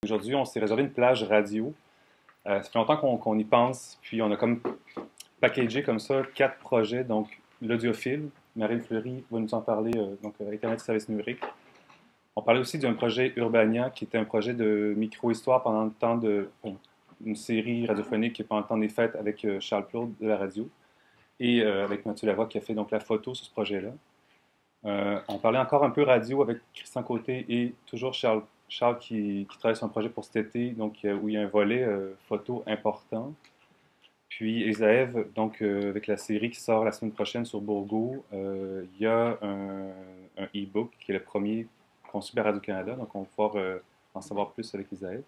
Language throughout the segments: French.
Aujourd'hui, on s'est réservé une plage radio. Ça fait longtemps qu'on y pense, puis on a comme packagé comme ça 4 projets. Donc, l'audiophile, Marine Fleury va nous en parler, donc Internet Service numérique. On parlait aussi d'un projet Urbania, qui était un projet de micro-histoire pendant le temps une série radiophonique pendant le temps des fêtes avec Charles Claude de la radio et avec Mathieu Lavoie qui a fait donc la photo sur ce projet-là. On parlait encore un peu radio avec Christian Côté et toujours Charles qui travaille sur un projet pour cet été, donc où il y a un volet photo important. Puis Esaève, donc avec la série qui sort la semaine prochaine sur Bourgault, il y a un e-book qui est le premier conçu par Radio-Canada, donc on va pouvoir en savoir plus avec Esaève.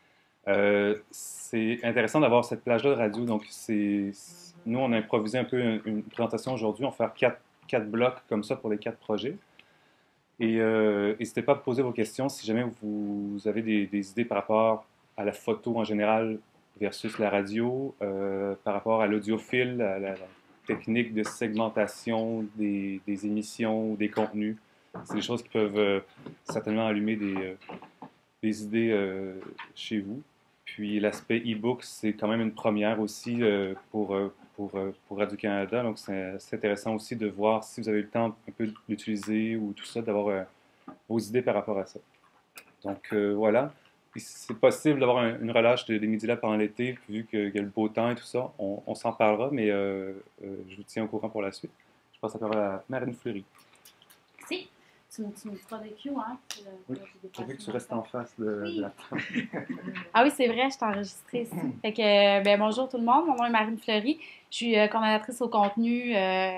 C'est intéressant d'avoir cette plage-là de radio, donc nous on a improvisé un peu une présentation aujourd'hui, on va faire 4 blocs comme ça pour les 4 projets. Et n'hésitez pas à poser vos questions si jamais vous avez des idées par rapport à la photo en général versus la radio, par rapport à l'audiophile, à la technique de segmentation des émissions ou des contenus. C'est des choses qui peuvent certainement allumer des idées chez vous. Puis l'aspect e-book, c'est quand même une première aussi pour Radio-Canada. Donc c'est intéressant aussi de voir si vous avez eu le temps un peu de l'utiliser ou tout ça, d'avoir vos idées par rapport à ça. Donc voilà. C'est possible d'avoir une relâche des Midi Labs pendant l'été, vu qu'il y a le beau temps et tout ça. On s'en parlera, mais je vous tiens au courant pour la suite. Je passe à la parole à Marine Fleury. Merci. Tu me feras des cues, hein? Oui, je veux que tu restes en face de la table. Ah oui, c'est vrai, je t'ai enregistré ici. Fait que, bonjour tout le monde, mon nom est Marine Fleury. Je suis coordonnatrice au contenu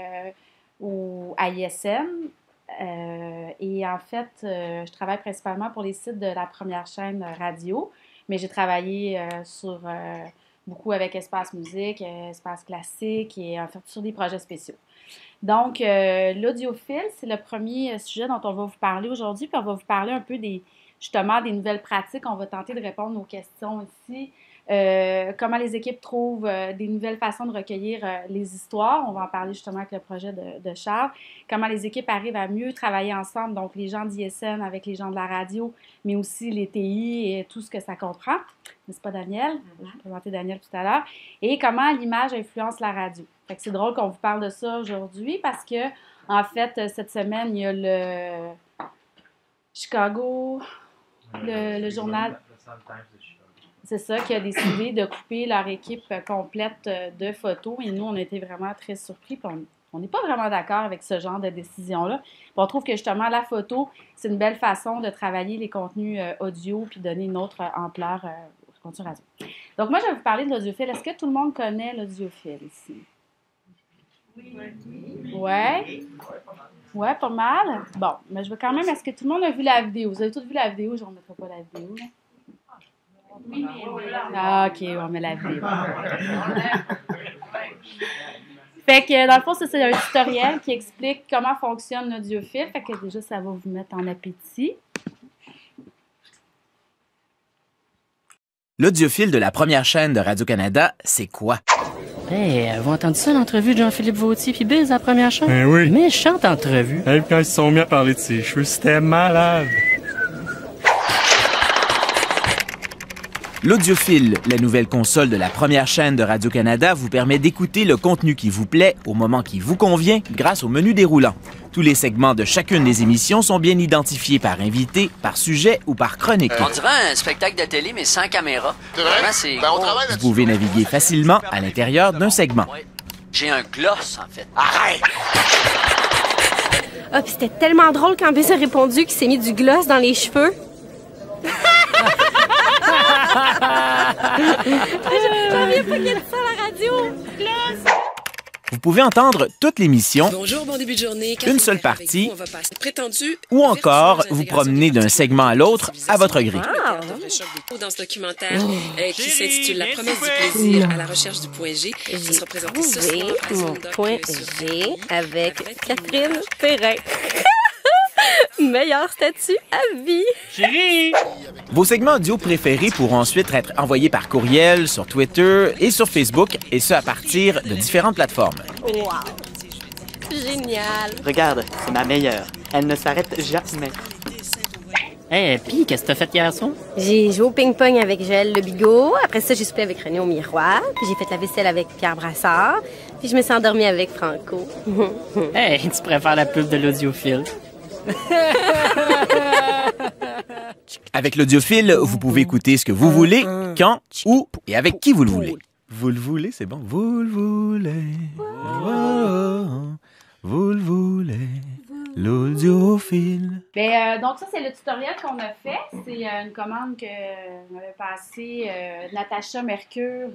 à ISN. Et en fait, je travaille principalement pour les sites de la première chaîne radio, mais j'ai travaillé beaucoup avec Espace Musique, Espace Classique et en fait sur des projets spéciaux. Donc, l'audiophile, c'est le premier sujet dont on va vous parler aujourd'hui, puis on va vous parler un peu justement des nouvelles pratiques. On va tenter de répondre aux questions ici. Comment les équipes trouvent des nouvelles façons de recueillir les histoires. On va en parler justement avec le projet de Charles. Comment les équipes arrivent à mieux travailler ensemble, donc les gens d'ISN avec les gens de la radio, mais aussi les TI et tout ce que ça comprend. N'est-ce pas, Daniel? Je vais présenter Daniel tout à l'heure. Et comment l'image influence la radio. Fait que c'est drôle qu'on vous parle de ça aujourd'hui parce que, en fait, cette semaine, il y a le Chicago, le journal... C'est ça, qui a décidé de couper leur équipe complète de photos. Et nous, on a été vraiment très surpris. Puis on n'est pas vraiment d'accord avec ce genre de décision-là. Puis on trouve que justement, la photo, c'est une belle façon de travailler les contenus audio puis donner une autre ampleur au contenu radio. Donc moi, je vais vous parler de l'audiophile. Est-ce que tout le monde connaît l'audiophile ici? Oui. Ouais? Ouais, pas mal. Bon, mais je veux quand même... Est-ce que tout le monde a vu la vidéo? Vous avez tous vu la vidéo? Je ne remettrai pas la vidéo, là. Oui, ah, OK, on met la vidéo. Fait que, dans le fond, c'est un tutoriel qui explique comment fonctionne l'audiophile. Fait que déjà, ça va vous mettre en appétit. L'audiophile de la première chaîne de Radio-Canada, c'est quoi? Hey, avez-vous entendu ça, l'entrevue de Jean-Philippe Vautier puis Biz à la première chaîne? Ben oui. Méchante entrevue. Hey, quand ils se sont mis à parler de ses cheveux, c'était malade. L'audiophile, la nouvelle console de la première chaîne de Radio-Canada, vous permet d'écouter le contenu qui vous plaît au moment qui vous convient grâce au menu déroulant. Tous les segments de chacune des émissions sont bien identifiés par invité, par sujet ou par chronique. On dirait un spectacle de télé, mais sans caméra. Vraiment, c'est Vous pouvez naviguer facilement à l'intérieur d'un segment. J'ai un gloss, en fait. Arrête! Ah, puis c'était tellement drôle quand Biz a répondu qu'il s'est mis du gloss dans les cheveux. J'en viens pas qu'il y ait de ça à la radio. Vous pouvez entendre toute l'émission, Bonjour, bon début de journée. une seule partie, On va passer prétendu ou encore vous promener d'un segment à l'autre à votre gré. Dans ce documentaire qui s'intitule La promesse du plaisir à la recherche du point G. Ça sera présenté ce soir à Mon Zone Doc point sur G avec Catherine Perrin. Meilleur statut à vie. Chérie! Vos segments audio préférés pourront ensuite être envoyés par courriel, sur Twitter et sur Facebook, et ce à partir de différentes plateformes. Wow! Génial! Regarde, c'est ma meilleure. Elle ne s'arrête jamais. Hey, puis, qu'est-ce que t'as fait hier soir? J'ai joué au ping-pong avec Joël Le Bigot. Après ça, j'ai soupé avec René au miroir. Puis j'ai fait la vaisselle avec Pierre Brassard. Puis je me suis endormie avec Franco. Hey, tu préfères la pub de l'audiophile. Avec l'Audiophile, vous pouvez écouter ce que vous voulez, quand, où et avec qui vous le voulez. Vous le voulez, c'est bon. Vous le voulez. Vous le voulez. L'Audiophile. Donc ça, c'est le tutoriel qu'on a fait. C'est une commande que m'avait passée Natacha Mercure,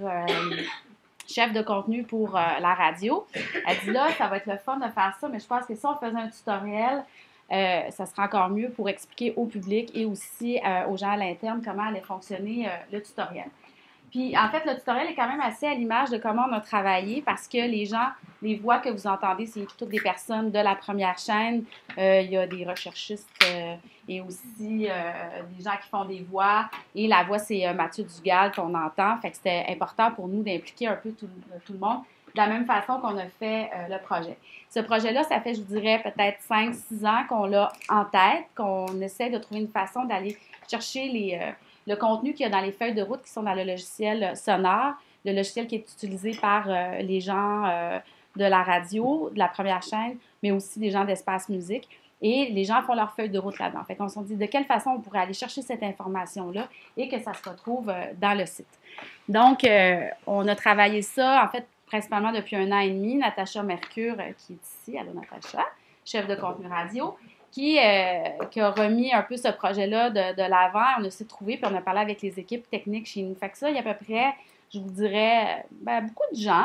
chef de contenu pour la radio. Elle dit là, ça va être le fun de faire ça, mais je pense que si on faisait un tutoriel, ça serait encore mieux pour expliquer au public et aussi aux gens à l'interne comment allait fonctionner le tutoriel. Puis, en fait, le tutoriel est quand même assez à l'image de comment on a travaillé parce que les gens, les voix que vous entendez, c'est toutes des personnes de la première chaîne. Il y a des recherchistes et aussi des gens qui font des voix. Et la voix, c'est Mathieu Dugal qu'on entend. Fait que c'était important pour nous d'impliquer un peu tout le monde de la même façon qu'on a fait le projet. Ce projet-là, ça fait, je vous dirais, peut-être 5-6 ans qu'on l'a en tête, qu'on essaie de trouver une façon d'aller chercher le contenu qu'il y a dans les feuilles de route qui sont dans le logiciel sonore, le logiciel qui est utilisé par les gens de la radio, de la première chaîne, mais aussi des gens d'Espace Musique. Et les gens font leurs feuilles de route là-dedans. Fait qu'on s'est dit de quelle façon on pourrait aller chercher cette information-là et que ça se retrouve dans le site. Donc, on a travaillé ça, en fait, principalement depuis 1 an et demi. Natacha Mercure, qui est ici, allô Natacha, chef de contenu radio, qui a remis un peu ce projet-là de l'avant. On a s'est trouvé, puis on a parlé avec les équipes techniques chez nous. Fait que ça, il y a à peu près, je vous dirais, beaucoup de gens.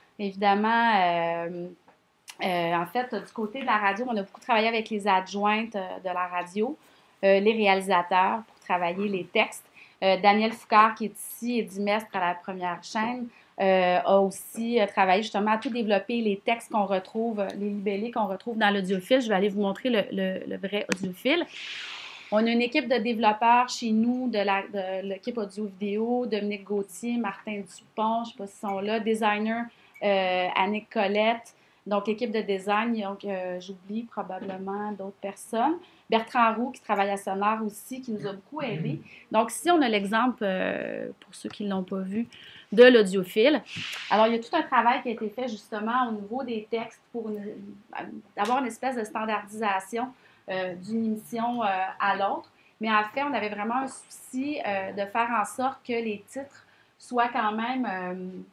Évidemment, en fait, du côté de la radio, on a beaucoup travaillé avec les adjointes de la radio, les réalisateurs pour travailler les textes. Daniel Foucard, qui est ici, et Dimestre à la première chaîne, a aussi travaillé justement à tout développer les textes qu'on retrouve, les libellés qu'on retrouve dans l'audiophile. Je vais aller vous montrer le vrai audiophile. On a une équipe de développeurs chez nous, de l'équipe audio-vidéo, Dominique Gauthier, Martin Dupont, je ne sais pas s'ils sont là, designer Annick Colette, donc l'équipe de design, donc j'oublie probablement d'autres personnes. Bertrand Roux qui travaille à Sonore aussi, qui nous a beaucoup aidés. Donc ici, on a l'exemple, pour ceux qui ne l'ont pas vu, de l'audiophile. Alors, il y a tout un travail qui a été fait justement au niveau des textes pour avoir une espèce de standardisation d'une émission à l'autre. Mais en fait, on avait vraiment un souci de faire en sorte que les titres soient quand même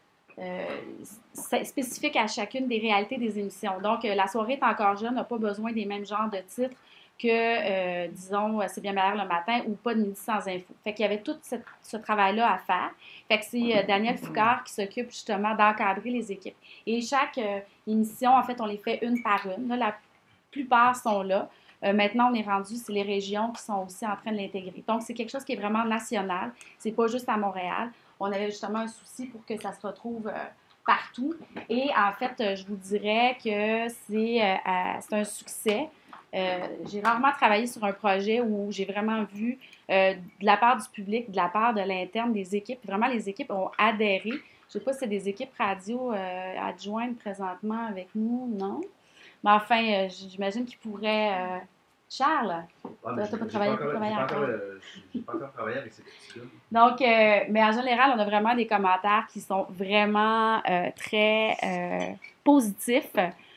spécifiques à chacune des réalités des émissions. Donc, La soirée est encore jeune n'a pas besoin des mêmes genres de titres que, disons, C'est bien meilleur le matin ou Pas de midi sans info. Fait qu'il y avait tout ce travail-là à faire. Fait que c'est Daniel Foucard qui s'occupe justement d'encadrer les équipes. Et chaque émission, en fait, on les fait une par une. Là, la plupart sont là. Maintenant, on est rendu, c'est les régions qui sont aussi en train de l'intégrer. Donc, c'est quelque chose qui est vraiment national. C'est pas juste à Montréal. On avait justement un souci pour que ça se retrouve partout. Et en fait, je vous dirais que c'est un succès. J'ai rarement travaillé sur un projet où j'ai vraiment vu de la part du public, de la part de l'interne des équipes. Vraiment, les équipes ont adhéré. Je ne sais pas si c'est des équipes radio adjointes présentement avec nous, non? Mais enfin, j'imagine qu'ils pourraient... Charles, tu n'as pas travaillé encore? Je n'ai pas encore travaillé avec ces petits-là. Donc, mais en général, on a vraiment des commentaires qui sont vraiment très positifs.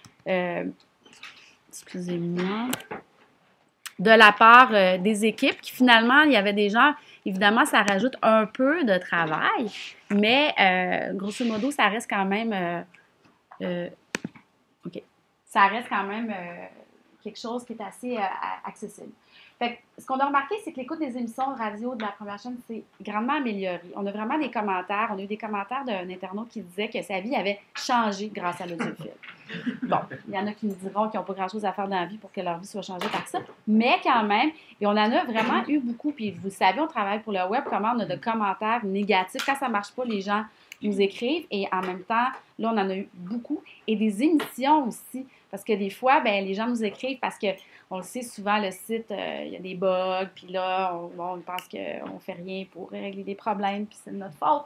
Excusez-moi. De la part des équipes, qui finalement, il y avait des gens, évidemment, ça rajoute un peu de travail, mais grosso modo, ça reste quand même... OK. Ça reste quand même... quelque chose qui est assez accessible. Fait que, ce qu'on a remarqué, c'est que l'écoute des émissions radio de la première chaîne s'est grandement améliorée. On a vraiment des commentaires. On a eu des commentaires d'un internaute qui disait que sa vie avait changé grâce à l'audiophile. Bon, il y en a qui nous diront qu'ils n'ont pas grand-chose à faire dans la vie pour que leur vie soit changée par ça. Mais quand même, et on en a vraiment eu beaucoup. Puis vous savez, on travaille pour le web, comment on a de commentaires négatifs. Quand ça ne marche pas, les gens nous écrivent. Et en même temps, là, on en a eu beaucoup. Et des émissions aussi. Parce que des fois, ben, les gens nous écrivent parce qu'on le sait souvent, le site, il y a des bugs, puis là, on pense qu'on ne fait rien pour régler des problèmes, puis c'est de notre faute.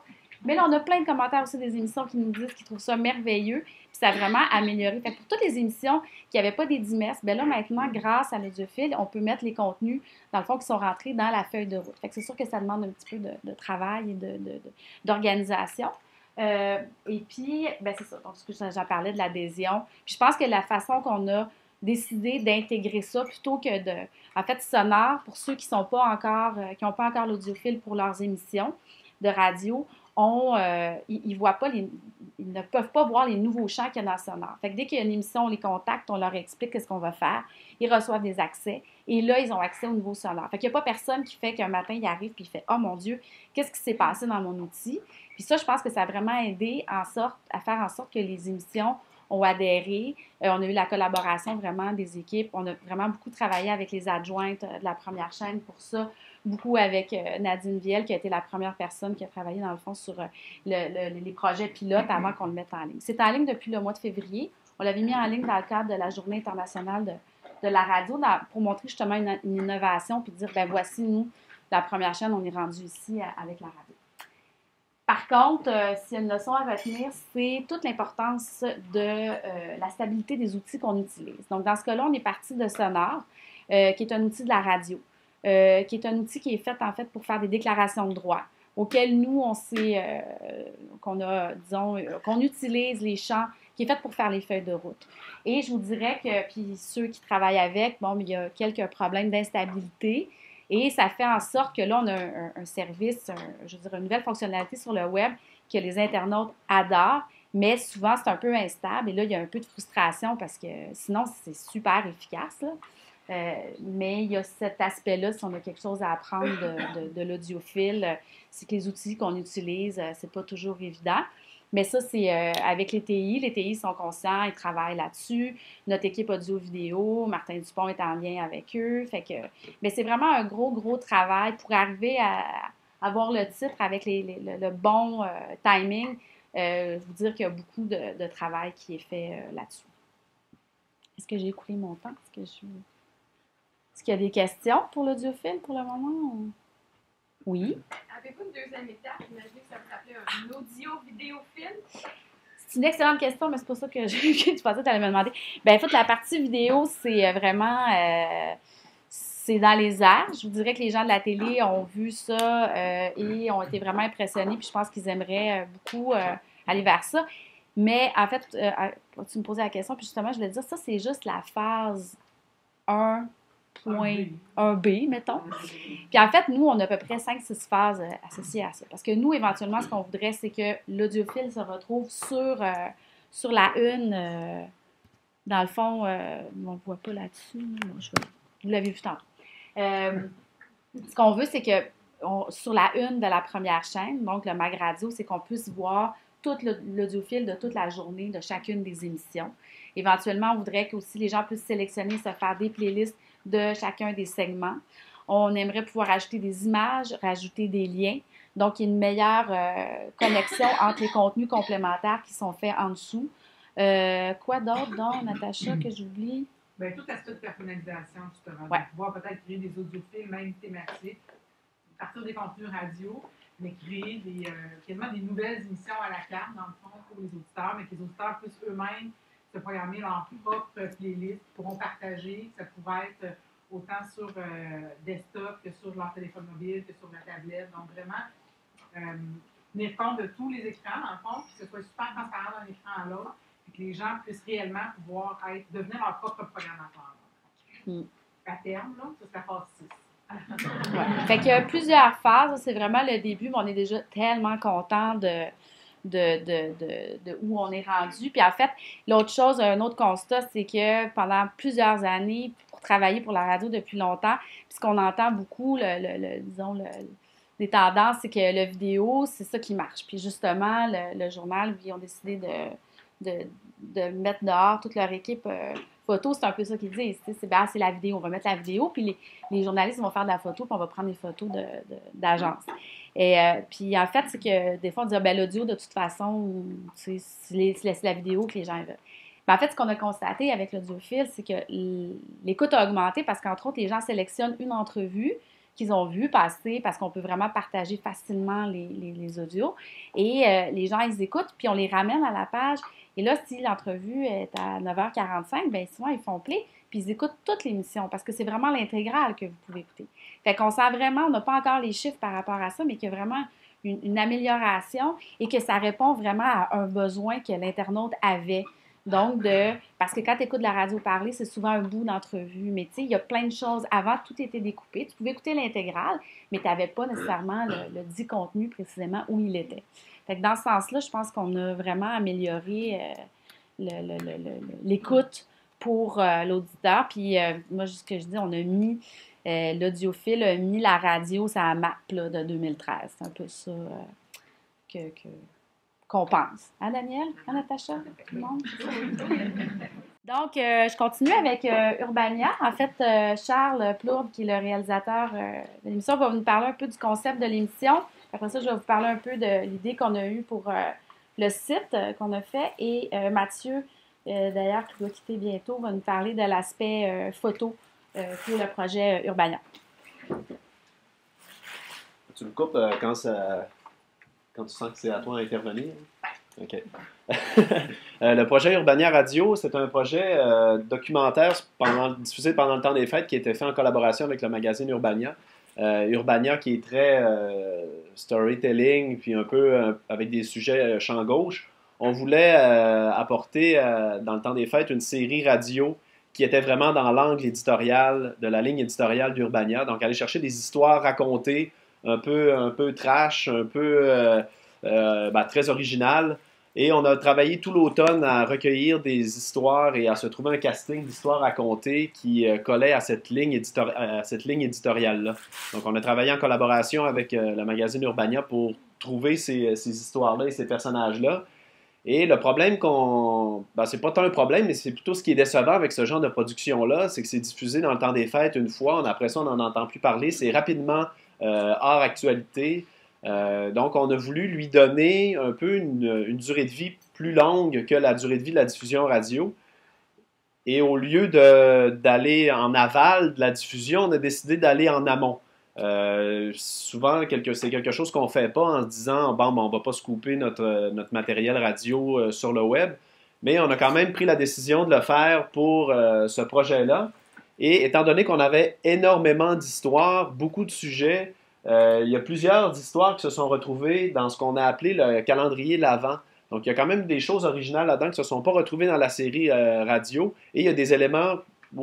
Mais là, on a plein de commentaires aussi des émissions qui nous disent qu'ils trouvent ça merveilleux, puis ça a vraiment amélioré. Fait que pour toutes les émissions qui n'avaient pas des dimestres, bien là, maintenant, grâce à l'Audiophile, on peut mettre les contenus, dans le fond, qui sont rentrés dans la feuille de route. Fait que c'est sûr que ça demande un petit peu de travail et d'organisation. Et puis, ben c'est ça. Donc, j'en parlais de l'adhésion. Puis je pense que la façon qu'on a décidé d'intégrer ça plutôt que de... En fait, Sonore, pour ceux qui n'ont pas encore l'Audiophile pour leurs émissions de radio, ils voient pas ils ne peuvent pas voir les nouveaux chants qu'il y a dans Sonore. Fait que dès qu'il y a une émission, on les contacte, on leur explique ce qu'on va faire, ils reçoivent des accès, et là, ils ont accès au nouveau Sonore. Fait qu'il n'y a pas personne qui fait qu'un matin, il arrive puis il fait « Oh mon Dieu, qu'est-ce qui s'est passé dans mon outil? » Puis ça, je pense que ça a vraiment aidé à faire en sorte que les émissions ont adhéré. On a eu la collaboration vraiment des équipes. On a vraiment beaucoup travaillé avec les adjointes de la première chaîne pour ça. Beaucoup avec Nadine Viel, qui a été la première personne qui a travaillé, dans le fond, sur les projets pilotes avant qu'on le mette en ligne. C'est en ligne depuis le mois de février. On l'avait mis en ligne dans le cadre de la Journée internationale de la radio pour montrer justement une innovation puis dire, ben voici, nous, la première chaîne, on est rendu ici avec la radio. Par contre, s'il y a une leçon à retenir, c'est toute l'importance de la stabilité des outils qu'on utilise. Donc, dans ce cas-là, on est parti de Sonore, qui est un outil de la radio, qui est un outil qui est fait, en fait, pour faire des déclarations de droits, auquel nous, qu'on utilise les champs, qui est fait pour faire les feuilles de route. Et je vous dirais que, puis ceux qui travaillent avec, bon, il y a quelques problèmes d'instabilité. Et ça fait en sorte que là, on a un service, je veux dire, une nouvelle fonctionnalité sur le web que les internautes adorent, mais souvent, c'est un peu instable. Et là, il y a un peu de frustration parce que sinon, c'est super efficace, là. Mais il y a cet aspect-là, si on a quelque chose à apprendre de l'Audiophile, c'est que les outils qu'on utilise, c'est pas toujours évident. Mais ça, c'est avec les TI. Les TI sont conscients, ils travaillent là-dessus. Notre équipe audio-vidéo, Martin Dupont est en lien avec eux. Mais c'est vraiment un gros travail pour arriver à avoir le titre avec le bon timing. Je vous dire qu'il y a beaucoup de travail qui est fait là-dessus. Est-ce que j'ai écoulé mon temps? Est-ce qu'il y a des questions pour l'Audiophile pour le moment? Oui. Avez-vous une deuxième étape? Imaginez que ça vous appelait un audio-vidéophile. C'est une excellente question, mais c'est pour ça que je pensais que tu allais me demander. Bien, en fait, la partie vidéo, c'est vraiment... c'est dans les airs. Je vous dirais que les gens de la télé ont vu ça et ont été vraiment impressionnés. Puis je pense qu'ils aimeraient beaucoup aller vers ça. Mais en fait, tu me posais la question, puis justement, je voulais dire, ça, c'est juste la phase 1.1b, mettons. Puis en fait, nous, on a à peu près 5-6 phases associées à ça. Parce que nous, éventuellement, ce qu'on voudrait, c'est que l'Audiophile se retrouve sur la une. Dans le fond, on ne le voit pas là-dessus. Vous l'avez vu tantôt. Ce qu'on veut, c'est que sur la une de la première chaîne, donc le Mag Radio, c'est qu'on puisse voir tout l'Audiophile de toute la journée de chacune des émissions. Éventuellement, on voudrait que aussi les gens puissent sélectionner, se faire des playlists de chacun des segments. On aimerait pouvoir ajouter des images, rajouter des liens. Donc, il y a une meilleure connexion entre les contenus complémentaires qui sont faits en dessous. Quoi d'autre, donc, Natacha, que j'oublie? Bien, tout aspect de personnalisation, justement. Ouais. De pouvoir peut-être créer des audiophiles, même thématiques, partir des contenus radio, mais créer quasiment des nouvelles émissions à la carte, dans le fond, pour les auditeurs, mais que les auditeurs puissent eux-mêmes se programmer leur propre playlist, pourront partager. Ça pourrait être autant sur desktop que sur leur téléphone mobile, que sur la tablette. Donc, vraiment, tenir compte de tous les écrans, dans le fond, puis que ce soit super transparent d'un écran à l'autre, puis que les gens puissent réellement pouvoir devenir leur propre programmateur. À terme, là, ça, c'est la phase 6. Ouais. Fait qu'il y a plusieurs phases. C'est vraiment le début, mais on est déjà tellement content de où on est rendu. Puis en fait, l'autre chose, un autre constat, c'est que pendant plusieurs années, pour travailler pour la radio depuis longtemps, puis ce qu'on entend beaucoup, les tendances, c'est que le vidéo, c'est ça qui marche. Puis justement, le journal, ils ont décidé de mettre dehors toute leur équipe photo. C'est un peu ça qu'ils disent. C'est la vidéo. On va mettre la vidéo, puis les journalistes vont faire de la photo, puis on va prendre des photos d'agence. Et puis en fait, c'est que des fois, on dit l'audio, de toute façon, c'est la vidéo que les gens veulent. Mais en fait, ce qu'on a constaté avec l'Audiophile, c'est que l'écoute a augmenté parce qu'entre autres, les gens sélectionnent une entrevue, qu'ils ont vu passer parce qu'on peut vraiment partager facilement les audios. Et les gens, ils écoutent, puis on les ramène à la page. Et là, si l'entrevue est à 9h45, bien souvent, ils font play, puis ils écoutent toute l'émission parce que c'est vraiment l'intégrale que vous pouvez écouter. Fait qu'on sent vraiment, on n'a pas encore les chiffres par rapport à ça, mais qu'il y a vraiment une amélioration et que ça répond vraiment à un besoin que l'internaute avait. Donc, parce que quand tu écoutes la radio parler, c'est souvent un bout d'entrevue, mais tu sais, il y a plein de choses. Avant, tout était découpé. Tu pouvais écouter l'intégrale, mais tu n'avais pas nécessairement le dit contenu précisément où il était. Fait que dans ce sens-là, je pense qu'on a vraiment amélioré l'écoute pour l'auditeur. Puis moi, ce que je dis, on a mis, l'audiophile a mis la radio sur la map là, de 2013. C'est un peu ça qu'on pense. Hein, Daniel? Hein, Natacha? Tout le monde? Donc, je continue avec Urbania. En fait, Charles Plourde, qui est le réalisateur de l'émission, va nous parler un peu du concept de l'émission. Après ça, je vais vous parler un peu de l'idée qu'on a eue pour le site qu'on a fait. Et Mathieu, d'ailleurs, qui doit quitter bientôt, va nous parler de l'aspect photo pour le projet Urbania. Tu me coupes quand tu sens que c'est à toi d'intervenir? OK. Le projet Urbania Radio, c'est un projet documentaire diffusé pendant le temps des fêtes qui a été fait en collaboration avec le magazine Urbania. Urbania qui est très storytelling, puis un peu avec des sujets champ gauche. On voulait apporter dans le temps des fêtes une série radio qui était vraiment dans l'angle éditorial de la ligne éditoriale d'Urbania. Donc aller chercher des histoires racontées un peu trash, un peu très originales. Et on a travaillé tout l'automne à recueillir des histoires et à se trouver un casting d'histoires racontées qui collait à cette ligne éditoriale-là. Donc, on a travaillé en collaboration avec le magazine Urbania pour trouver ces histoires-là et ces personnages-là. Et le problème c'est pas tant un problème, mais c'est plutôt ce qui est décevant avec ce genre de production-là, c'est que c'est diffusé dans le temps des fêtes une fois, après ça, on n'en entend plus parler. C'est rapidement hors actualité. Donc, on a voulu lui donner un peu une durée de vie plus longue que la durée de vie de la diffusion radio. Et au lieu d'aller en aval de la diffusion, on a décidé d'aller en amont. Souvent, c'est quelque chose qu'on ne fait pas en se disant bon, on ne va pas scooper notre matériel radio sur le web. Mais on a quand même pris la décision de le faire pour ce projet-là. Et étant donné qu'on avait énormément d'histoires, beaucoup de sujets, il y a plusieurs histoires qui se sont retrouvées dans ce qu'on a appelé le calendrier de l'Avent. Donc, il y a quand même des choses originales là-dedans qui ne se sont pas retrouvées dans la série radio. Et il y a des éléments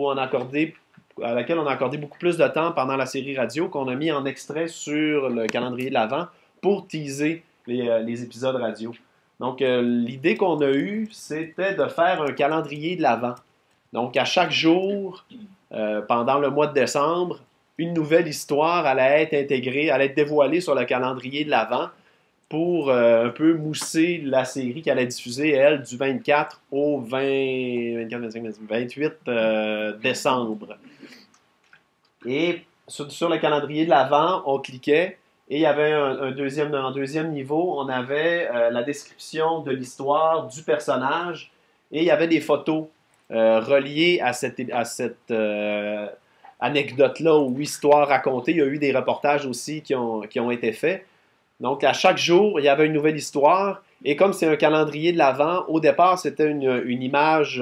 à laquelle on a accordé beaucoup plus de temps pendant la série radio qu'on a mis en extrait sur le calendrier de l'Avent pour teaser les épisodes radio. Donc, l'idée qu'on a eue, c'était de faire un calendrier de l'Avent. Donc, à chaque jour, pendant le mois de décembre, une nouvelle histoire allait être intégrée, allait être dévoilée sur le calendrier de l'Avent pour un peu mousser la série qui allait diffuser, elle, du 24 au 28 décembre. Et sur le calendrier de l'Avent, on cliquait et il y avait un deuxième niveau, on avait la description de l'histoire du personnage et il y avait des photos reliées à cette anecdote-là ou histoire racontée. Il y a eu des reportages aussi qui ont été faits. Donc, à chaque jour, il y avait une nouvelle histoire. Et comme c'est un calendrier de l'Avent, au départ, c'était une image...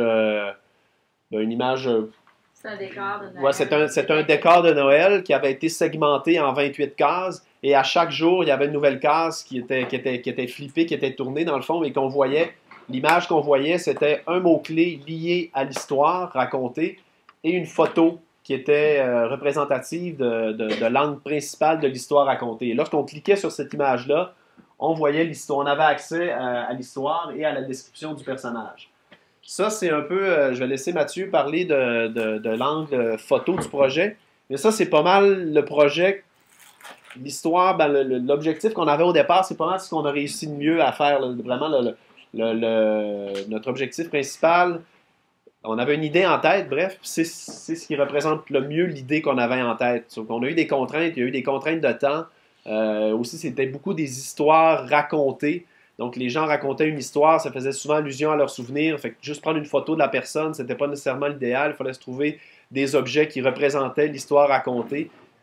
C'est un décor de Noël. Ouais, c'est un décor de Noël qui avait été segmenté en 28 cases. Et à chaque jour, il y avait une nouvelle case qui était flippée, qui était tournée dans le fond et qu'on voyait. L'image qu'on voyait, c'était un mot-clé lié à l'histoire racontée et une photo qui était représentative de l'angle principal de l'histoire racontée. Et lorsqu'on cliquait sur cette image-là, on voyait l'histoire, on avait accès à l'histoire et à la description du personnage. Ça, c'est un peu... je vais laisser Mathieu parler de l'angle photo du projet. Mais ça, c'est pas mal le projet, l'histoire, l'objectif qu'on avait au départ, c'est pas mal ce qu'on a réussi de mieux à faire. Vraiment, notre objectif principal... On avait une idée en tête, bref, c'est ce qui représente le mieux l'idée qu'on avait en tête. Donc, on a eu des contraintes, il y a eu des contraintes de temps. Aussi, c'était beaucoup des histoires racontées. Donc, les gens racontaient une histoire, ça faisait souvent allusion à leurs souvenirs. Fait que juste prendre une photo de la personne, c'était pas nécessairement l'idéal. Il fallait se trouver des objets qui représentaient l'histoire racontée.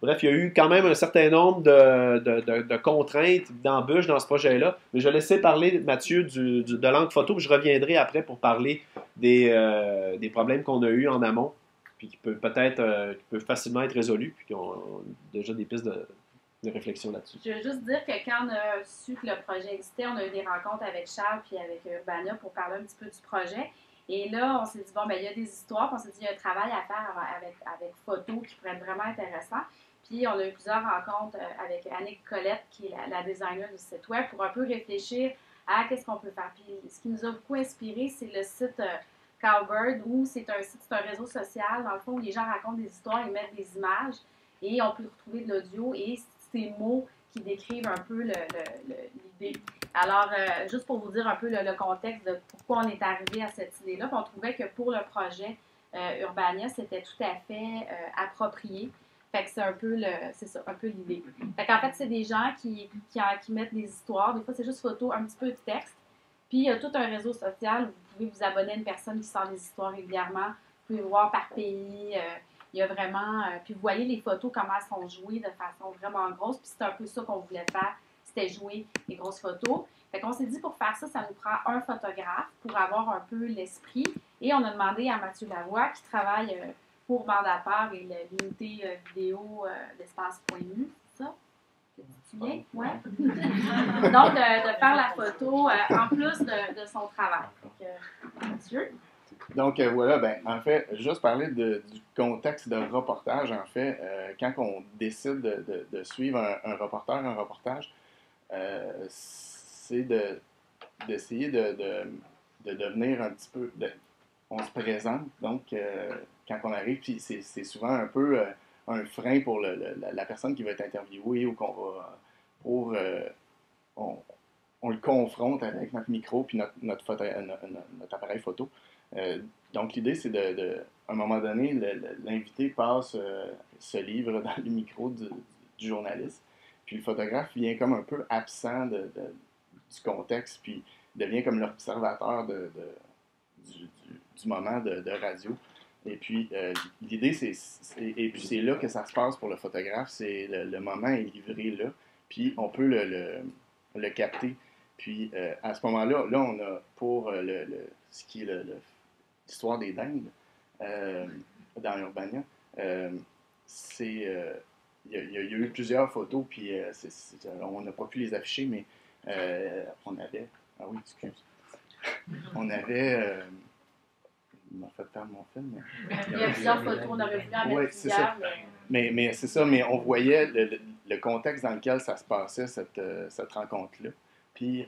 Bref, il y a eu quand même un certain nombre de contraintes, d'embûches dans ce projet-là. Mais je vais laisser parler Mathieu de l'angle photo, puis je reviendrai après pour parler des problèmes qu'on a eus en amont, puis qui peuvent facilement être résolus, puis qui ont déjà des pistes de réflexion là-dessus. Je veux juste dire que quand on a su que le projet existait, on a eu des rencontres avec Charles puis avec Urbania pour parler un petit peu du projet. Et là, on s'est dit, bon, ben il y a des histoires, puis on s'est dit, il y a un travail à faire avec photos qui pourrait être vraiment intéressant. Puis, on a eu plusieurs rencontres avec Annick Colette, qui est la designer du site web, pour un peu réfléchir à qu'est-ce qu'on peut faire. Puis, ce qui nous a beaucoup inspiré, c'est le site Cowbird, où c'est un réseau social, dans le fond, où les gens racontent des histoires, ils mettent des images, et on peut retrouver de l'audio et ces mots qui décrivent un peu l'idée. Alors, juste pour vous dire un peu le contexte de pourquoi on est arrivé à cette idée-là, on trouvait que pour le projet Urbania, c'était tout à fait approprié. Fait que c'est un peu l'idée. Fait qu'en fait, c'est des gens qui mettent des histoires. Des fois, c'est juste photo, un petit peu de texte. Puis, il y a tout un réseau social où vous pouvez vous abonner à une personne qui sort des histoires régulièrement. Vous pouvez voir par pays. Il y a vraiment... puis, vous voyez les photos, comment elles sont jouées de façon vraiment grosse. Puis, c'est un peu ça qu'on voulait faire. C'était jouer les grosses photos. Fait qu'on s'est dit, pour faire ça, ça nous prend un photographe pour avoir un peu l'esprit. Et on a demandé à Mathieu Lavoie, qui travaille... pour Bande à part et l'unité vidéo d'espace.nu, c'est ça? Tu te souviens? Ouais. Donc, de faire la photo en plus de son travail. Donc, Mathieu? Donc, voilà, ben, en fait, juste parler du contexte de reportage, en fait, quand on décide de suivre un reportage, c'est d'essayer de devenir un petit peu... on se présente, donc... quand on arrive, puis c'est souvent un peu un frein pour la personne qui va être interviewée ou qu'on va on le confronte avec notre micro puis notre appareil photo. Donc l'idée c'est à un moment donné l'invité passe se livre dans le micro du journaliste, puis le photographe vient comme un peu absent du contexte puis devient comme l'observateur du moment de radio. Et puis, l'idée, c'est là que ça se passe pour le photographe, c'est le moment est livré là, puis on peut le capter. Puis, à ce moment-là, on a pour ce qui est l'histoire des dindes dans Urbania, il y a eu plusieurs photos, puis on n'a pas pu les afficher, mais on avait... Ah oui, excuse. On avait... Il m'a fait faire mon film. Il y a plusieurs photos, on aurait pu en mettre plusieurs. Mais c'est ça, mais on voyait le contexte dans lequel ça se passait, cette rencontre-là. Puis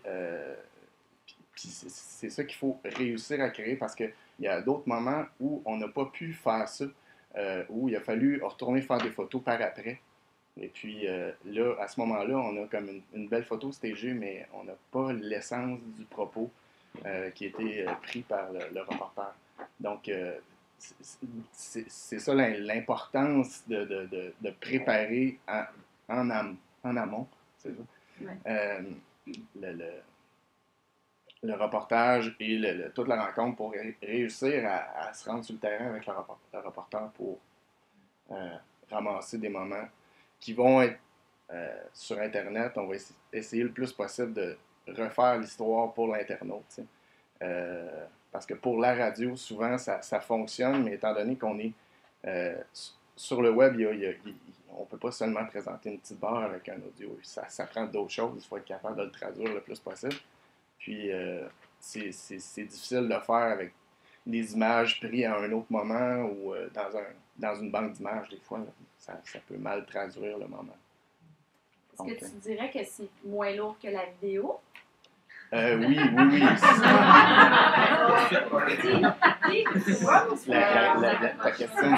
c'est ça qu'il faut réussir à créer, parce qu'il y a d'autres moments où on n'a pas pu faire ça, où il a fallu retourner faire des photos par après. Et puis là, à ce moment-là, on a comme une belle photo stagée, mais on n'a pas l'essence du propos qui a été pris par le reporter. Donc, c'est ça l'importance de préparer en amont, c'est ça. Ouais. Le reportage et toute la rencontre pour réussir à se rendre sur le terrain avec le reporter pour ramasser des moments qui vont être sur Internet. On va essayer le plus possible de refaire l'histoire pour l'internaute. Parce que pour la radio, souvent, ça fonctionne, mais étant donné qu'on est sur le web, on ne peut pas seulement présenter une petite barre avec un audio. Ça prend d'autres choses. Il faut être capable de le traduire le plus possible. Puis, c'est difficile de le faire avec les images prises à un autre moment ou dans une banque d'images. Des fois, ça peut mal traduire le moment. Est-ce que tu dirais que c'est moins lourd que la vidéo? Oui. Ta question.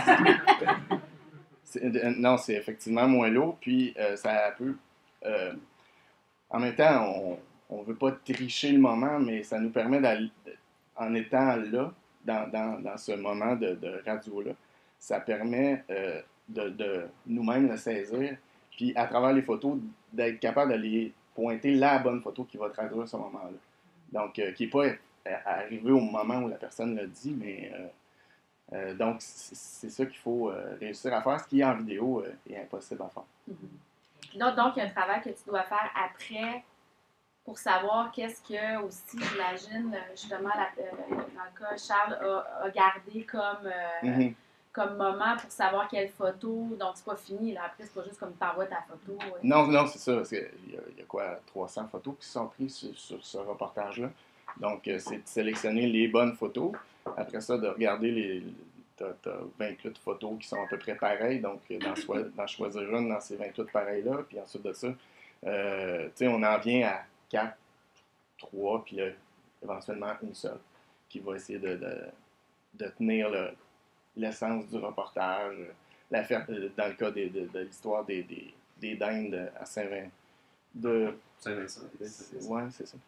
Non, c'est effectivement moins lourd, puis ça peut... en même temps, on ne veut pas tricher le moment, mais ça nous permet en étant là, dans ce moment de radio-là, ça permet de nous-mêmes le saisir, puis à travers les photos, d'être capable d'aller pointer la bonne photo qui va traduire ce moment-là. Donc, qui n'est pas arrivé au moment où la personne l'a dit, mais Donc, c'est ça qu'il faut réussir à faire, ce qui en vidéo est impossible à faire. Donc, il y a un travail que tu dois faire après pour savoir qu'est-ce que, aussi, j'imagine, justement, dans le cas, Charles a gardé comme moment pour savoir quelle photo. Donc, c'est pas fini. Là. Après, c'est pas juste comme tu envoies ta photo. Non, c'est ça. Parce il y a quoi, 300 photos qui sont prises sur ce reportage-là. Donc, c'est de sélectionner les bonnes photos. Après ça, de regarder t'as 28 photos qui sont à peu près pareilles. Donc, d'en choisir une dans ces 28 pareilles-là. Puis ensuite de ça, on en vient à 4, 3, puis là, éventuellement une seule qui va essayer de tenir l'essence du reportage. Dans le cas de l'histoire des dindes à Saint-Vincent. Saint-Vincent. Oui, c'est ça.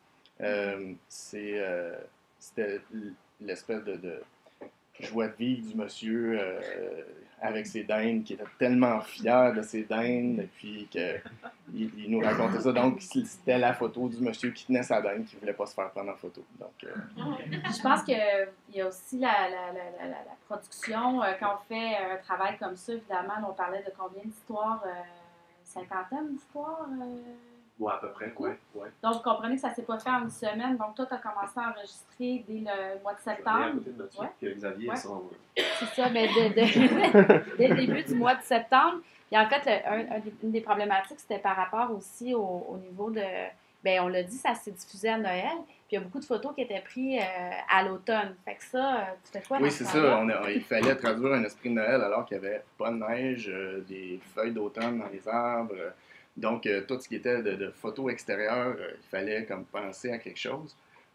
C'était l'espèce de joie de vivre du monsieur avec ses dindes, qui était tellement fier de ses dindes, et puis qu'il nous racontait ça. Donc, c'était la photo du monsieur qui tenait sa dinde, qui ne voulait pas se faire prendre en photo. Donc, Je pense qu'il y a aussi la production. Quand on fait un travail comme ça, évidemment, on parlait de combien d'histoires? Cinquantaine d'histoires? Oui, à peu près, oui. Donc, vous comprenez que ça ne s'est pas fait en une semaine. Donc, toi, tu as commencé à enregistrer dès le mois de septembre. Puis Xavier, c'est ça, mais dès le début du mois de septembre. Et en fait, une des problématiques, c'était par rapport aussi au niveau de... Bien, on l'a dit, ça s'est diffusé à Noël. Puis il y a beaucoup de photos qui étaient prises à l'automne. Fait que ça, tu fais quoi? Oui, c'est ça. Il fallait traduire un esprit de Noël alors qu'il n'y avait pas de neige, des feuilles d'automne dans les arbres. Donc, tout ce qui était de photos extérieures, il fallait comme penser à quelque chose.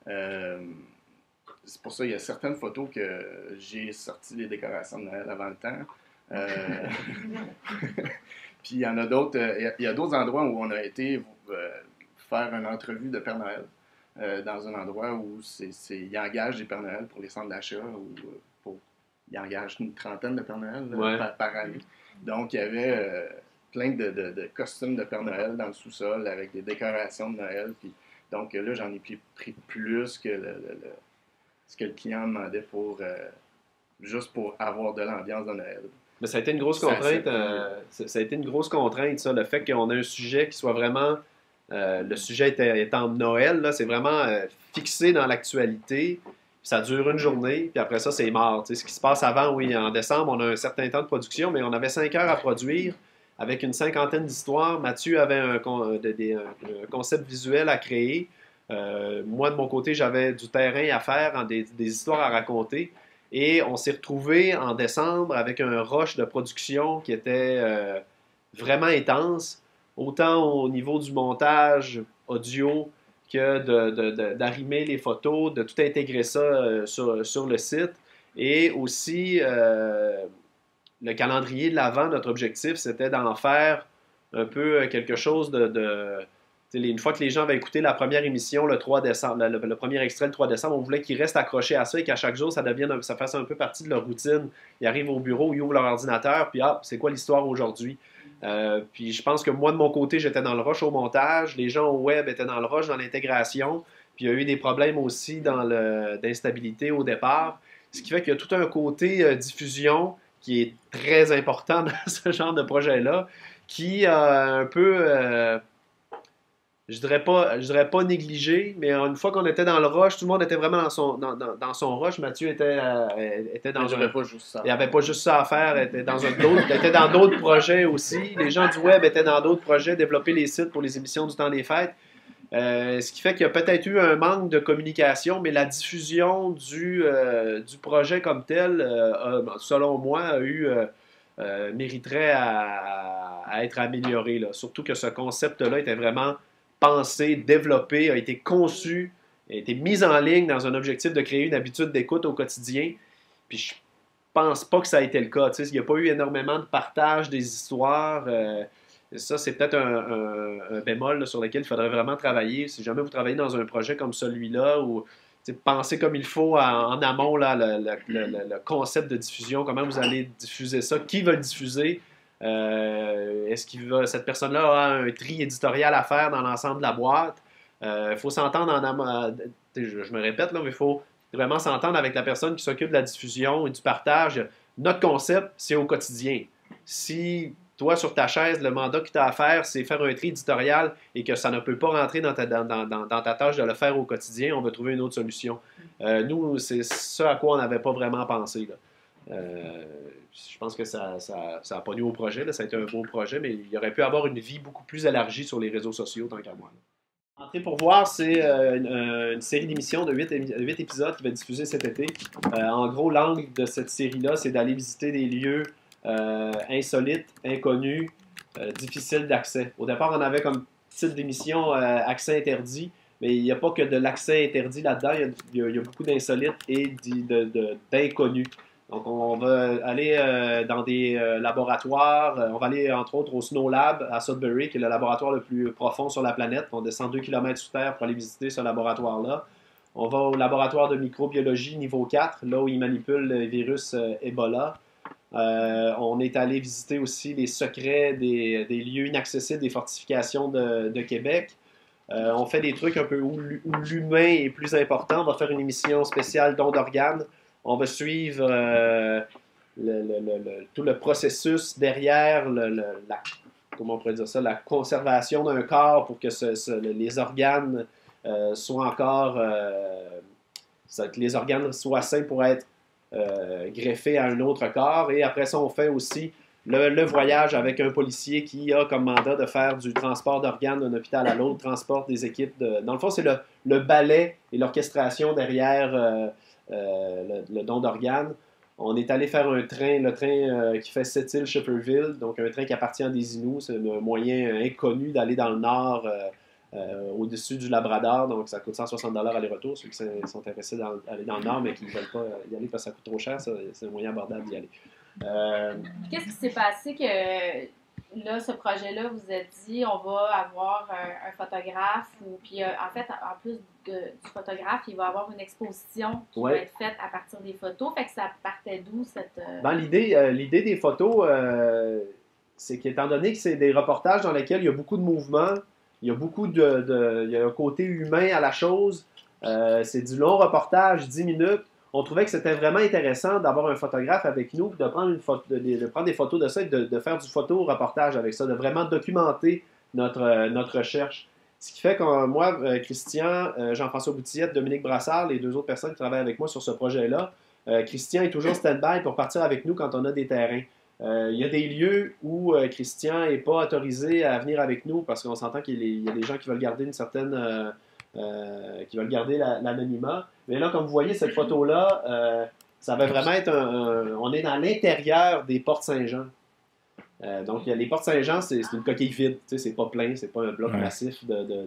C'est pour ça qu'il y a certaines photos que j'ai sorti les décorations de Noël avant le temps. Puis il y en a d'autres. Il y a d'autres endroits où on a été faire une entrevue de Père Noël. Dans un endroit où il engage des Pères Noël pour les centres d'achat, ou il engage une trentaine de Pères Noël par année. Donc, il y avait plein de costumes de Père Noël dans le sous-sol avec des décorations de Noël. Puis, donc là, j'en ai pris plus que ce que le client demandait juste pour avoir de l'ambiance de Noël. Mais ça a été une grosse contrainte. Ça a été une grosse contrainte, ça, le fait qu'on ait un sujet qui soit vraiment... le sujet étant Noël, là, c'est vraiment fixé dans l'actualité. Ça dure une journée, puis après ça, c'est mort. Tu sais, ce qui se passe avant, oui, en décembre, on a un certain temps de production, mais on avait 5 heures à produire avec une cinquantaine d'histoires. Mathieu avait un concept visuel à créer. Moi, de mon côté, j'avais du terrain à faire, des histoires à raconter. Et on s'est retrouvés en décembre avec un rush de production qui était vraiment intense, autant au niveau du montage audio que d'arrimer les photos, de tout intégrer ça sur le site. Et aussi, le calendrier de l'Avent, notre objectif, c'était d'en faire un peu quelque chose une fois que les gens avaient écouté la première émission le 3 décembre, le premier extrait le 3 décembre, on voulait qu'ils restent accrochés à ça et qu'à chaque jour, ça fasse un peu partie de leur routine. Ils arrivent au bureau, ils ouvrent leur ordinateur, puis c'est quoi l'histoire aujourd'hui? Puis je pense que moi, de mon côté, j'étais dans le rush au montage, les gens au web étaient dans le rush dans l'intégration, puis il y a eu des problèmes aussi d'instabilité au départ, ce qui fait qu'il y a tout un côté diffusion qui est très important dans ce genre de projet-là, qui a un peu... je dirais pas négligé, mais une fois qu'on était dans le rush, tout le monde était vraiment dans son rush. Mathieu était dans il n'y avait pas juste ça à faire, était dans d'autres projets aussi. Les gens du web étaient dans d'autres projets, développer les sites pour les émissions du temps des fêtes. Ce qui fait qu'il y a peut-être eu un manque de communication, mais la diffusion du projet comme tel, selon moi, mériterait à être amélioré, là. Surtout que ce concept-là était vraiment pensé, développé, a été conçu, a été mis en ligne dans un objectif de créer une habitude d'écoute au quotidien. Puis je pense pas que ça a été le cas. Il n'y a pas eu énormément de partage des histoires. Ça, c'est peut-être un bémol là, sur lequel il faudrait vraiment travailler. Si jamais vous travaillez dans un projet comme celui-là, ou pensez comme il faut en amont là, le concept de diffusion, comment vous allez diffuser ça, qui va le diffuser. Est-ce que cette personne-là a un tri éditorial à faire dans l'ensemble de la boîte? Il faut s'entendre en amont. Je me répète, là, mais il faut vraiment s'entendre avec la personne qui s'occupe de la diffusion et du partage. Notre concept, c'est au quotidien. Si toi, sur ta chaise, le mandat que tu as à faire, c'est faire un tri éditorial et que ça ne peut pas rentrer dans ta tâche de le faire au quotidien, on va trouver une autre solution. Nous, c'est ça à quoi on n'avait pas vraiment pensé, là. Je pense que ça n'a pas nu au projet, là. Ça a été un beau projet, mais il aurait pu avoir une vie beaucoup plus élargie sur les réseaux sociaux, tant qu'à moi. Entrée pour voir, c'est une série d'émissions de 8 épisodes qui va être diffusée cet été. En gros, l'angle de cette série-là, c'est d'aller visiter des lieux insolites, inconnus, difficiles d'accès. Au départ, on avait comme titre d'émission accès interdit, mais il n'y a pas que de l'accès interdit là-dedans, il y a beaucoup d'insolites et d'inconnus. Donc, on va aller dans des laboratoires. On va aller, entre autres, au Snow Lab à Sudbury, qui est le laboratoire le plus profond sur la planète. On descend 2 km sous terre pour aller visiter ce laboratoire-là. On va au laboratoire de microbiologie niveau 4, là où ils manipulent le virus Ebola. On est allé visiter aussi les secrets des lieux inaccessibles des fortifications de Québec. On fait des trucs un peu où l'humain est plus important. On va faire une émission spéciale don d'organes. On va suivre tout le processus derrière comment on pourrait dire ça, la conservation d'un corps pour que les organes soient encore que les organes soient sains pour être greffés à un autre corps. Et après ça, on fait aussi le voyage avec un policier qui a comme mandat de faire du transport d'organes d'un hôpital à l'autre, transporte des équipes. Dans le fond, c'est le ballet et l'orchestration derrière le don d'organes. On est allé faire le train qui fait Sept-Îles-Schefferville, donc un train qui appartient à des Inuits. C'est un moyen inconnu d'aller dans le nord au-dessus du Labrador, donc ça coûte 160 $ aller-retour. Ceux qui sont intéressés d'aller dans le nord mais qui ne veulent pas y aller parce que ça coûte trop cher, c'est un moyen abordable d'y aller. Qu'est-ce qui s'est passé que là, ce projet-là, vous êtes dit, on va avoir un photographe, puis en fait, en plus du photographe, il va avoir une exposition qui va être faite à partir des photos. Fait que ça partait d'où cette... L'idée des photos, c'est qu'étant donné que c'est des reportages dans lesquels il y a beaucoup de mouvements, il y a il y a un côté humain à la chose, c'est du long reportage, 10 minutes. On trouvait que c'était vraiment intéressant d'avoir un photographe avec nous, de prendre des photos de ça et de faire du photo-reportage avec ça, de vraiment documenter notre recherche. Ce qui fait que moi, Christian, Jean-François Boutillette, Dominique Brassard, les 2 autres personnes qui travaillent avec moi sur ce projet-là, Christian est toujours stand-by pour partir avec nous quand on a des terrains. Il y a des lieux où Christian n'est pas autorisé à venir avec nous parce qu'on s'entend qu'il y a des gens qui veulent garder une certaine... qui veulent garder l'anonymat. Mais là, comme vous voyez, cette photo-là, ça va vraiment être on est dans l'intérieur des Portes Saint-Jean. Donc, les Portes Saint-Jean, c'est une coquille vide. C'est pas plein, c'est pas un bloc massif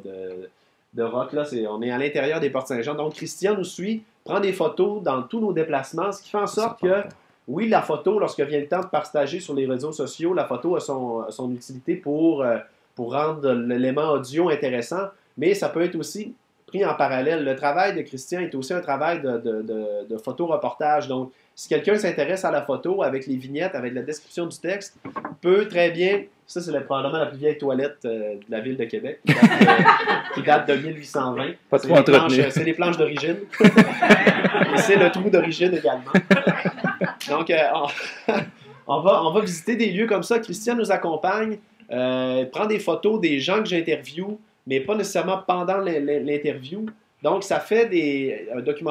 de roc. Là. On est à l'intérieur des Portes Saint-Jean. Donc, Christian nous suit, prend des photos dans tous nos déplacements, ce qui fait en sorte que, oui, la photo, lorsque vient le temps de partager sur les réseaux sociaux, la photo a son utilité pour rendre l'élément audio intéressant, mais ça peut être aussi pris en parallèle. Le travail de Christian est aussi un travail de photo-reportage. Donc, si quelqu'un s'intéresse à la photo avec les vignettes, avec la description du texte, peut très bien... Ça, c'est probablement la plus vieille toilette de la ville de Québec, qui date de 1820. Pas trop entretenu. C'est les planches d'origine. Et c'est le trou d'origine également. Donc, on va visiter des lieux comme ça. Christian nous accompagne, prend des photos des gens que j'interviewe, mais pas nécessairement pendant l'interview. Donc, ça fait un document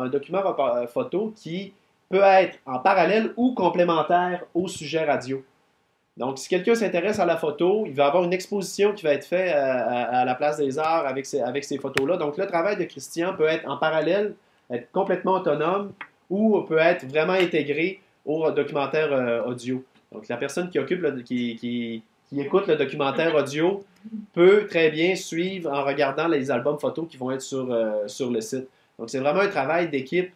photo qui peut être en parallèle ou complémentaire au sujet radio. Donc, si quelqu'un s'intéresse à la photo, il va avoir une exposition qui va être faite à la Place des Arts avec ces photos-là. Donc, le travail de Christian peut être en parallèle, être complètement autonome ou peut être vraiment intégré au documentaire audio. Donc, la personne qui écoute le documentaire audio peut très bien suivre en regardant les albums photos qui vont être sur le site. Donc, c'est vraiment un travail d'équipe.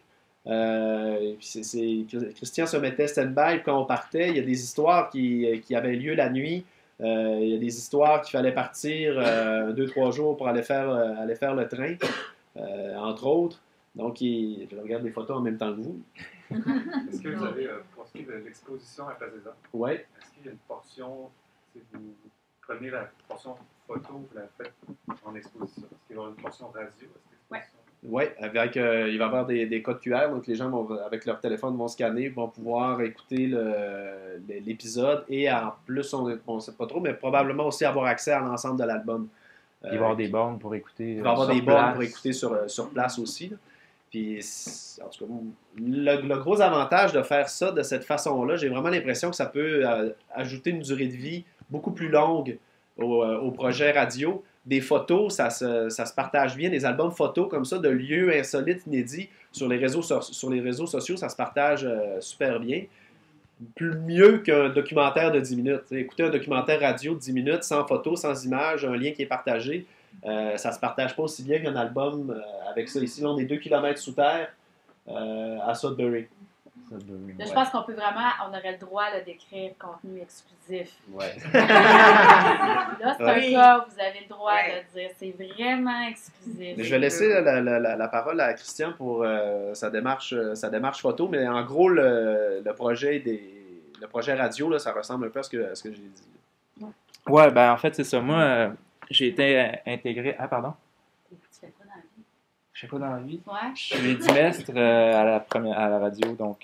Christian se mettait stand-by quand on partait. Il y a des histoires qui avaient lieu la nuit. Il y a des histoires qu'il fallait partir 2-3 jours pour aller faire le train, entre autres. Donc, je regarde les photos en même temps que vous. Est-ce que vous avez, pour ce qui est de l'exposition à Place des Arts, oui. Est-ce qu'il y a une portion, vous prenez la portion photo, vous la faites en exposition? Est-ce qu'il y aura une portion radio à cette exposition? Oui, il va y avoir des codes QR, donc les gens avec leur téléphone vont scanner, vont pouvoir écouter l'épisode et en plus, on ne sait pas trop, mais probablement aussi avoir accès à l'ensemble de l'album. Il va y avoir des bornes pour écouter. Il va y avoir des bornes pour écouter sur place aussi. Là. Puis, en tout cas, le gros avantage de faire ça de cette façon-là, j'ai vraiment l'impression que ça peut ajouter une durée de vie beaucoup plus longue au projet radio. Des photos, ça se partage bien. Des albums photos comme ça, de lieux insolites, inédits, sur les réseaux sociaux, ça se partage super bien. Mieux qu'un documentaire de 10 minutes. Écouter un documentaire radio de 10 minutes, sans photos, sans images, un lien qui est partagé, ça se partage pas aussi bien qu'un album avec ça. Ici, là, on est 2 km sous terre à Sudbury. Là, je pense qu'on peut vraiment, on aurait le droit là, d'écrire contenu exclusif. Ouais. Là, c'est un cas, vous avez le droit de dire, c'est vraiment exclusif. Mais je vais laisser la parole à Christian pour sa démarche photo, mais en gros, le projet radio, là, ça ressemble un peu à ce que j'ai dit. Ouais, ben en fait, c'est ça. Moi, j'ai été intégré... Ah, pardon? Tu fais quoi dans la vie? Je fais quoi dans la vie? Ouais. Je suis dimestre à la radio, donc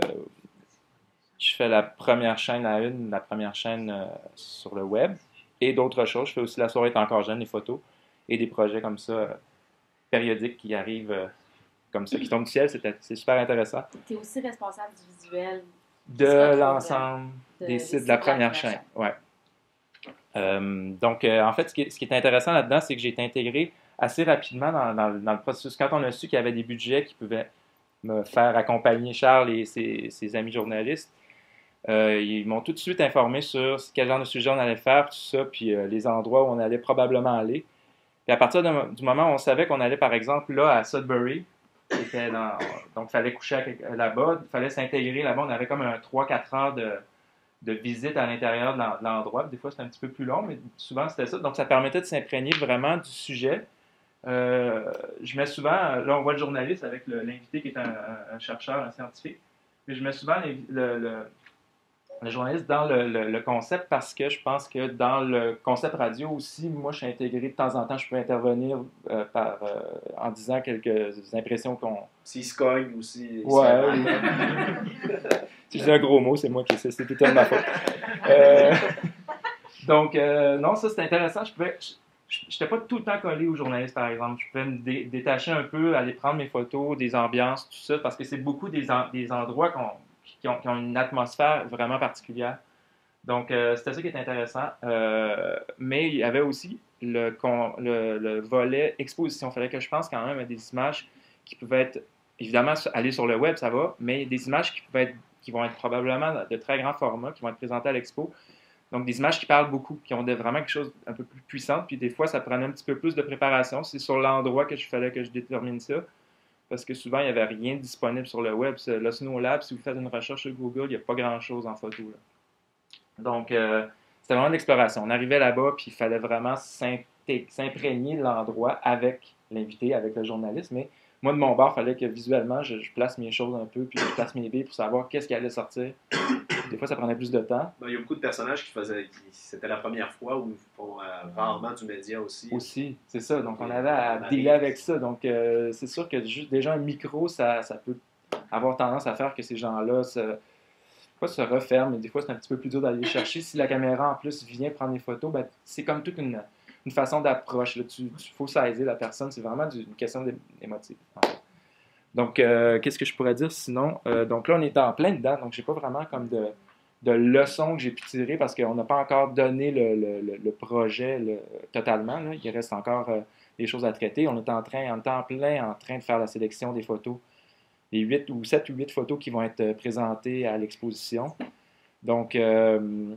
je fais la première chaîne la première chaîne sur le web et d'autres choses. Je fais aussi La soirée est encore jeune, les photos et des projets comme ça périodiques qui arrivent comme ça, qui tombent du ciel. C'est super intéressant. Tu es aussi responsable du visuel de l'ensemble des sites de la première chaîne. Ouais. Donc, en fait, ce qui est intéressant là-dedans, c'est que j'ai été intégré assez rapidement dans le processus. Quand on a su qu'il y avait des budgets qui pouvaient me faire accompagner Charles et ses amis journalistes, ils m'ont tout de suite informé sur quel genre de sujet on allait faire, tout ça, puis les endroits où on allait probablement aller. Puis à partir du moment où on savait qu'on allait, par exemple, là, à Sudbury, donc il fallait coucher là-bas, il fallait s'intégrer là-bas, on avait comme un 3-4 heures de visite à l'intérieur de l'endroit. Des fois, c'était un petit peu plus long, mais souvent, c'était ça. Donc, ça permettait de s'imprégner vraiment du sujet. Je mets souvent, là, on voit le journaliste avec l'invité qui est un chercheur, un scientifique, mais je mets souvent le journaliste dans le concept parce que je pense que dans le concept radio aussi, moi, je suis intégré de temps en temps, je peux intervenir en disant quelques impressions qu'on... S'il se cogne ou si... Ouais. Si je dis un gros mot, c'est moi qui sais, c'est tout à ma faute. Donc, non, ça, c'est intéressant. Je n'étais pas tout le temps collé aux journalistes, par exemple. Je pouvais me détacher un peu, aller prendre mes photos, des ambiances, tout ça, parce que c'est beaucoup des endroits qui ont une atmosphère vraiment particulière. Donc, c'était ça qui est intéressant. Mais il y avait aussi le volet exposition. Il fallait que je pense quand même à des images qui pouvaient être, évidemment, aller sur le web, ça va, mais des images qui vont être probablement de très grand format, qui vont être présentées à l'expo. Donc, des images qui parlent beaucoup, qui ont vraiment quelque chose un peu plus puissant. Puis des fois, ça prenait un petit peu plus de préparation. C'est sur l'endroit que fallait que je détermine ça. Parce que souvent, il n'y avait rien disponible sur le web. Le Snow Lab, si vous faites une recherche sur Google, il n'y a pas grand-chose en photo. Là. Donc, c'était vraiment de l'exploration. On arrivait là-bas, puis il fallait vraiment s'imprégner de l'endroit avec l'invité, avec le journaliste. Mais moi, de mon bord, il fallait que visuellement, je place mes choses un peu, puis je place mes billes pour savoir qu'est-ce qui allait sortir. Des fois, ça prenait plus de temps. Il y a beaucoup de personnages c'était la première fois où ils font rarement du média aussi. Aussi, c'est ça. Donc, on avait à dealer avec ça. Donc, c'est sûr que juste déjà un micro, ça peut avoir tendance à faire que ces gens-là pas se referment, mais des fois, c'est un petit peu plus dur d'aller les chercher. Si la caméra, en plus, vient prendre des photos, ben, c'est comme toute une façon d'approche. Il faut saisir la personne. C'est vraiment une question émotive. Donc, qu'est-ce que je pourrais dire sinon? Donc là, on est en plein dedans, donc j'ai pas vraiment comme de leçons que j'ai pu tirer parce qu'on n'a pas encore donné le projet totalement. Là. Il reste encore des choses à traiter. On est en plein en train de faire la sélection des photos, les 7 ou 8 photos qui vont être présentées à l'exposition. Donc on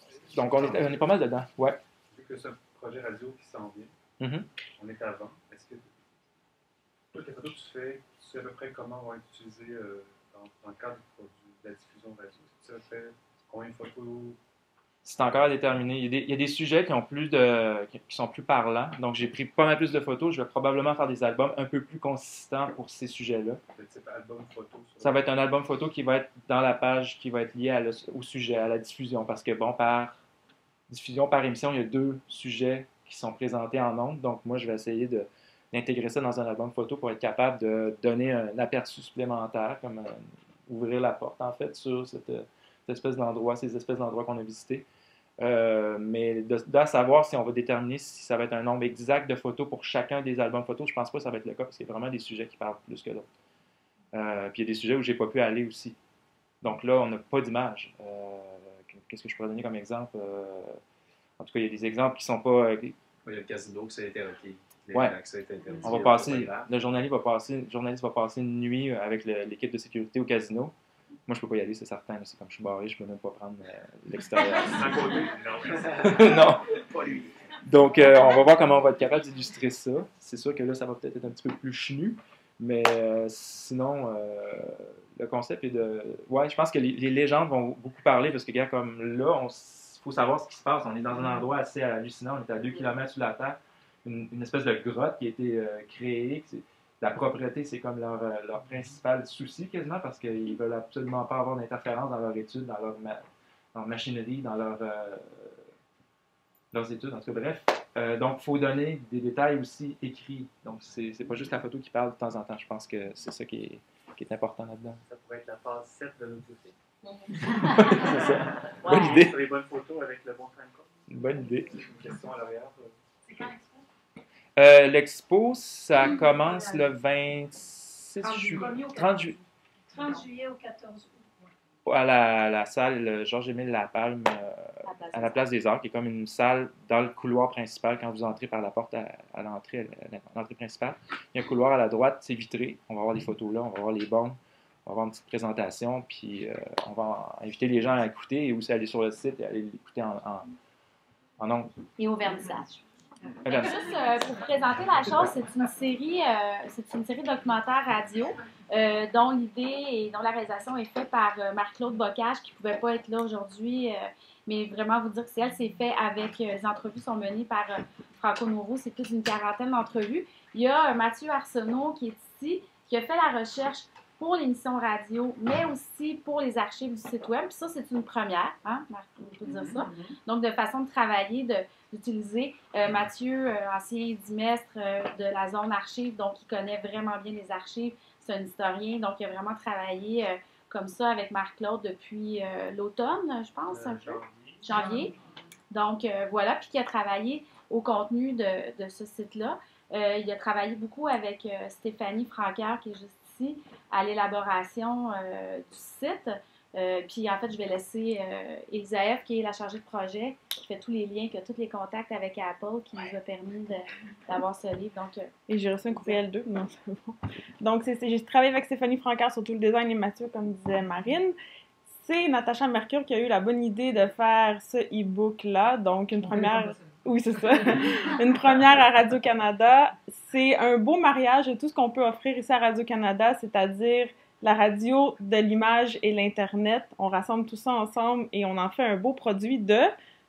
est pas mal dedans. Ouais. Vu que c'est un projet radio qui s'en vient, on est avant. Est-ce que toutes les photos que tu fais, tu sais à peu près comment vont être utilisées dans le cadre de la diffusion radio? Est-ce que tu sais à peu près combien de photos? C'est encore à déterminer. Il y a des sujets qui sont plus parlants. Donc, j'ai pris pas mal plus de photos. Je vais probablement faire des albums un peu plus consistants pour ces sujets-là. Type album photo? Ça va être un album photo qui va être dans la page, qui va être lié au sujet, à la diffusion. Parce que, bon, par diffusion, par émission, il y a 2 sujets qui sont présentés en ondes. Donc, moi, je vais essayer d'intégrer ça dans un album photo pour être capable de donner un aperçu supplémentaire, comme ouvrir la porte, en fait, sur cette espèce d'endroit, ces espèces d'endroits qu'on a visités. Mais de savoir si on va déterminer si ça va être un nombre exact de photos pour chacun des albums photos, je pense pas que ça va être le cas, parce qu'il y a vraiment des sujets qui parlent plus que d'autres. Puis il y a des sujets où j'ai pas pu aller aussi. Donc là, on n'a pas d'image. Qu'est-ce que je pourrais donner comme exemple? En tout cas, il y a des exemples qui sont pas... Il y a le casino qui s'est interdit. Ouais. On va passer, le journaliste va passer une nuit avec l'équipe de sécurité au casino. Moi, je peux pas y aller, c'est certain. Là. C'est comme je suis barré, je peux même pas prendre l'extérieur. À côté? Non. Pas lui. Donc, on va voir comment on va être capable d'illustrer ça. C'est sûr que là, ça va peut-être être un petit peu plus chenu. Mais sinon, le concept est de... Ouais, je pense que les légendes vont beaucoup parler parce que, regarde, comme là, il faut savoir ce qui se passe. On est dans un endroit assez hallucinant. On est à 2 km sous la terre. Une espèce de grotte qui a été créée. La propreté, c'est comme leur principal souci quasiment parce qu'ils veulent absolument pas avoir d'interférence dans leur études, dans leur machinerie, dans leurs études. En tout cas, bref. Donc, il faut donner des détails aussi écrits. Donc, c'est pas juste la photo qui parle de temps en temps. Je pense que c'est ça qui est important là-dedans. Ça pourrait être la phase 7 de l'audio. C'est ça. Ouais. Bonne idée. Sur les bonnes photos avec le bon Franco. Une bonne idée. Une question à l'arrière. C'est quand l'expo? L'expo, ça commence le 26 juillet. 30 juillet. 30 juillet au 14 août. À la salle Georges-Émile Lapalme, à la Place des Arts, qui est comme une salle dans le couloir principal quand vous entrez par la porte à l'entrée principale. Il y a un couloir à la droite, c'est vitré. On va avoir des photos là, on va voir les bornes, on va avoir une petite présentation, puis on va inviter les gens à écouter et aussi aller sur le site et aller l'écouter en ondes. Et au vernissage. Okay. Juste pour présenter la chose, c'est une série documentaire radio dont l'idée et dont la réalisation est faite par Marc-Claude Bocage qui ne pouvait pas être là aujourd'hui, mais vraiment vous dire que c'est elle, c'est fait avec, les entrevues sont menées par Franco Nouro, c'est plus d'une 40aine d'entrevues. Il y a Mathieu Arsenault qui est ici, qui a fait la recherche pour l'émission radio, mais aussi pour les archives du site web. Puis ça, c'est une première, hein, Marc, on peut dire ça. Donc, de façon de travailler, d'utiliser Mathieu, ancien dimestre de la zone archive, donc il connaît vraiment bien les archives. C'est un historien, donc il a vraiment travaillé comme ça avec Marc-Claude depuis l'automne, je pense, un peu. Janvier. Donc, voilà, puis qui a travaillé au contenu de ce site-là. Il a travaillé beaucoup avec Stéphanie Francaire, qui est juste ici, à l'élaboration du site. Puis en fait, je vais laisser Elisabeth, qui est la chargée de projet, qui fait tous les liens, qui a tous les contacts avec Apple, qui nous a permis d'avoir ce livre. Donc, et j'ai reçu un courriel d'eux. Non, c'est bon. Donc, j'ai travaillé avec Stéphanie Francaire sur tout le design et Mathieu, comme disait Marine. C'est Natacha Mercure qui a eu la bonne idée de faire ce e-book-là. Donc, une première... Oui, c'est ça. Une première à Radio-Canada. C'est un beau mariage de tout ce qu'on peut offrir ici à Radio-Canada, c'est-à-dire la radio, de l'image et l'Internet. On rassemble tout ça ensemble et on en fait un beau produit de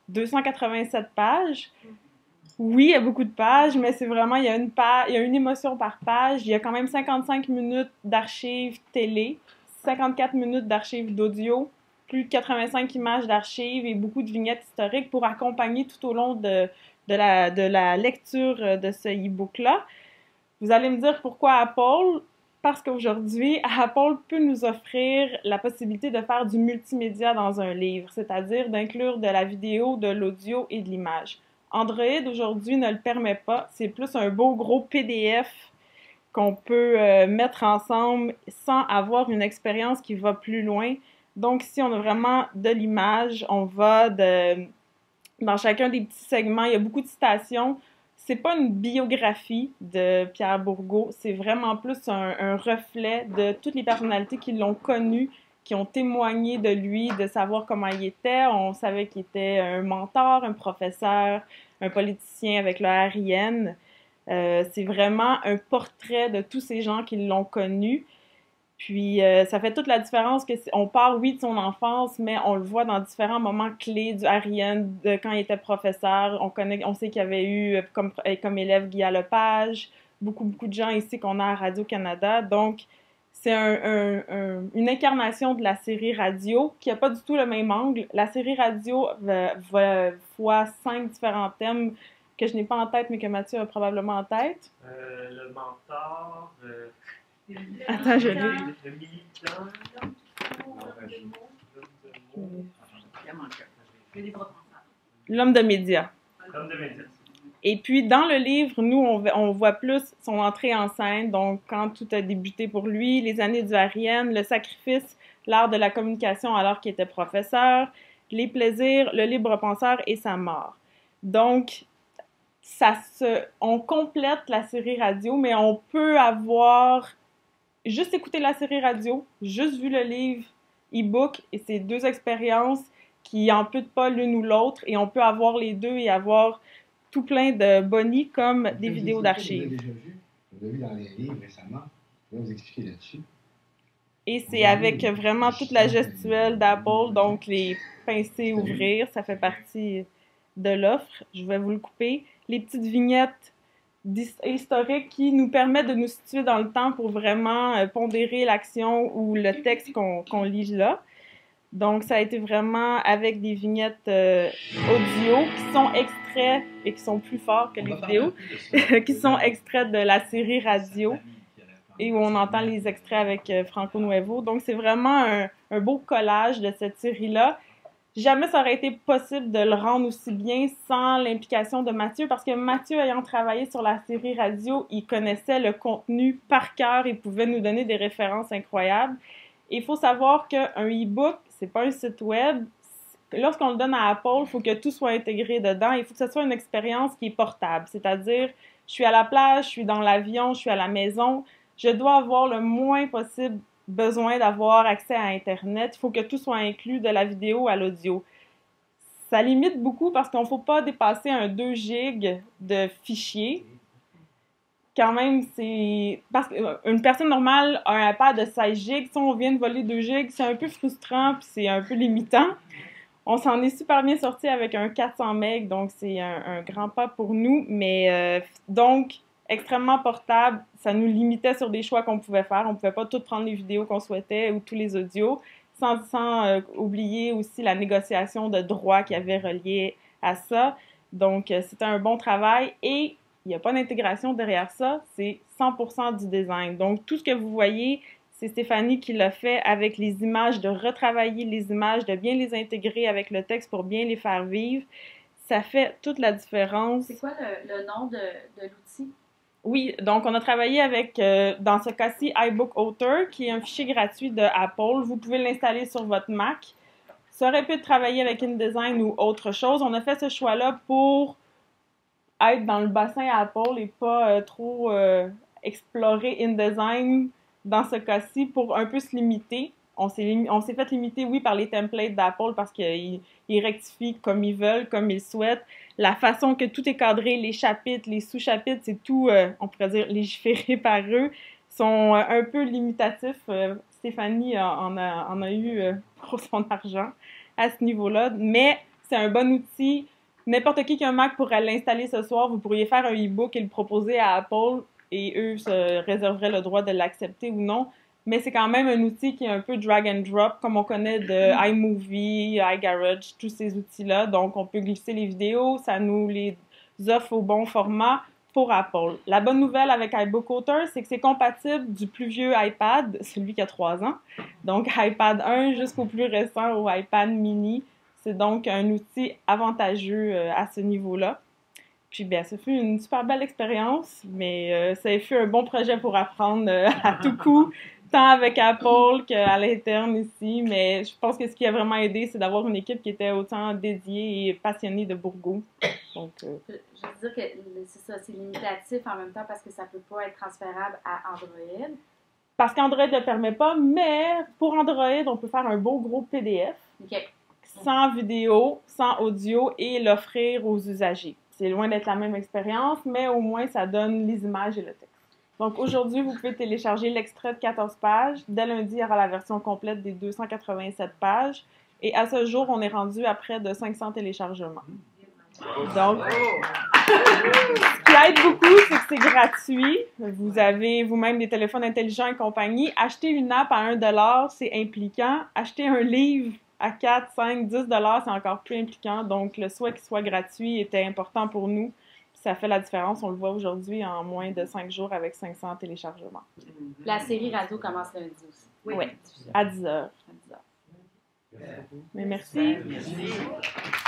287 pages. Oui, il y a beaucoup de pages, mais c'est vraiment, il y a une émotion par page. Il y a quand même 55 minutes d'archives télé, 54 minutes d'archives d'audio, plus de 85 images d'archives et beaucoup de vignettes historiques pour accompagner tout au long de la lecture de ce e-book-là. Vous allez me dire pourquoi Apple? Parce qu'aujourd'hui, Apple peut nous offrir la possibilité de faire du multimédia dans un livre, c'est-à-dire d'inclure de la vidéo, de l'audio et de l'image. Android, aujourd'hui, ne le permet pas. C'est plus un beau gros PDF qu'on peut mettre ensemble sans avoir une expérience qui va plus loin. Donc, si on a vraiment de l'image, on va dans chacun des petits segments. Il y a beaucoup de citations. C'est pas une biographie de Pierre Bourgault, c'est vraiment plus un reflet de toutes les personnalités qui l'ont connu, qui ont témoigné de lui, de savoir comment il était. On savait qu'il était un mentor, un professeur, un politicien avec le RIN. C'est vraiment un portrait de tous ces gens qui l'ont connu. Puis, ça fait toute la différence on part, oui, de son enfance, mais on le voit dans différents moments clés du RIN, de quand il était professeur. On sait qu'il y avait eu comme élève Guy Lepage, beaucoup de gens ici qu'on a à Radio-Canada. Donc, c'est une incarnation de la série radio qui n'a pas du tout le même angle. La série radio voit 5 différents thèmes que je n'ai pas en tête, mais que Mathieu a probablement en tête. Le mentor. Attends, je l'ai. Le militant. L'homme de médias. L'homme de médias. Et puis, dans le livre, nous, on voit plus son entrée en scène, donc quand tout a débuté pour lui, les années du Arienne, le sacrifice, l'art de la communication alors qu'il était professeur, les plaisirs, le libre penseur et sa mort. Donc, on complète la série radio, mais on peut avoir juste écouté la série radio, juste vu le livre e-book, et c'est deux expériences qui amputent pas l'une ou l'autre, et on peut avoir les deux et avoir tout plein de bonnies comme des vidéos d'archives. Vous avez vu dans les livres récemment, là, vous expliquez là-dessus. Et c'est avec vraiment toute la gestuelle d'Apple, donc les pincer, ouvrir, ça fait partie de l'offre. Je vais vous le couper. Les petites vignettes historiques qui nous permettent de nous situer dans le temps pour vraiment pondérer l'action ou le texte qu'on lit là. Donc, ça a été vraiment avec des vignettes audio qui sont extraits et qui sont plus forts que les vidéos, qui sont extraits de la série radio et où on entend les extraits avec Franco Nuevo. Donc, c'est vraiment un beau collage de cette série-là. Jamais ça aurait été possible de le rendre aussi bien sans l'implication de Mathieu, parce que Mathieu, ayant travaillé sur la série radio, il connaissait le contenu par cœur et pouvait nous donner des références incroyables. Et il faut savoir qu'un e-book, c'est pas un site web. Lorsqu'on le donne à Apple, il faut que tout soit intégré dedans. Il faut que ce soit une expérience qui est portable. C'est-à-dire, je suis à la plage, je suis dans l'avion, je suis à la maison. Je dois avoir le moins possible besoin d'avoir accès à Internet. Il faut que tout soit inclus de la vidéo à l'audio. Ça limite beaucoup parce qu'on ne faut pas dépasser un 2 GB de fichiers. Quand même, c'est... Parce qu'une personne normale a un iPad de 16 GB. Si on vient de voler 2 GB, c'est un peu frustrant puis c'est un peu limitant. On s'en est super bien sorti avec un 400 MB, donc c'est un grand pas pour nous. Mais donc, extrêmement portable, ça nous limitait sur des choix qu'on pouvait faire. On ne pouvait pas tout prendre les vidéos qu'on souhaitait ou tous les audios, sans oublier aussi la négociation de droits qui avait relié à ça. Donc, c'était un bon travail et il n'y a pas d'intégration derrière ça, c'est 100% du design. Donc, tout ce que vous voyez, c'est Stéphanie qui l'a fait avec les images, de retravailler les images, de bien les intégrer avec le texte pour bien les faire vivre. Ça fait toute la différence. C'est quoi le nom de l'outil? Oui, donc on a travaillé avec, dans ce cas-ci, iBook Author, qui est un fichier gratuit de Apple. Vous pouvez l'installer sur votre Mac. Ça aurait pu travailler avec InDesign ou autre chose. On a fait ce choix-là pour être dans le bassin Apple et pas trop explorer InDesign dans ce cas-ci pour un peu se limiter. On s'est fait limiter, oui, par les templates d'Apple parce qu'ils rectifient comme ils veulent, comme ils souhaitent. La façon que tout est cadré, les chapitres, les sous-chapitres, c'est tout, on pourrait dire, légiféré par eux, sont un peu limitatifs. Stéphanie en a eu pour son argent à ce niveau-là, mais c'est un bon outil. N'importe qui a un Mac pourrait l'installer ce soir. Vous pourriez faire un e-book et le proposer à Apple et eux se réserveraient le droit de l'accepter ou non. Mais c'est quand même un outil qui est un peu drag and drop, comme on connaît de iMovie, iGarage, tous ces outils-là. Donc, on peut glisser les vidéos, ça nous les offre au bon format pour Apple. La bonne nouvelle avec iBook Author, c'est que c'est compatible du plus vieux iPad, celui qui a 3 ans, donc iPad 1 jusqu'au plus récent, au iPad mini. C'est donc un outil avantageux à ce niveau-là. Puis, bien, ça fut une super belle expérience, mais ça fut un bon projet pour apprendre à tout coup, tant avec Apple qu'à l'interne ici. Mais je pense que ce qui a vraiment aidé, c'est d'avoir une équipe qui était autant dédiée et passionnée de Bourgault. Donc, Je veux dire que c'est ça, c'est limitatif en même temps parce que ça ne peut pas être transférable à Android. Parce qu'Android ne le permet pas, mais pour Android, on peut faire un beau gros PDF. OK. Sans vidéo, sans audio et l'offrir aux usagers. C'est loin d'être la même expérience, mais au moins ça donne les images et le texte. Donc aujourd'hui, vous pouvez télécharger l'extrait de 14 pages. Dès lundi, il y aura la version complète des 287 pages. Et à ce jour, on est rendu à près de 500 téléchargements. Donc, ce qui aide beaucoup, c'est que c'est gratuit. Vous avez vous-même des téléphones intelligents et compagnie. Acheter une app à 1$, c'est impliquant. Acheter un livre à 4, 5, 10$, c'est encore plus impliquant. Donc, le souhait qu'il soit gratuit était important pour nous. ça fait la différence. On le voit aujourd'hui en moins de 5 jours avec 500 téléchargements. La série radio commence lundi aussi. Oui, à 10h. Mais merci. Merci.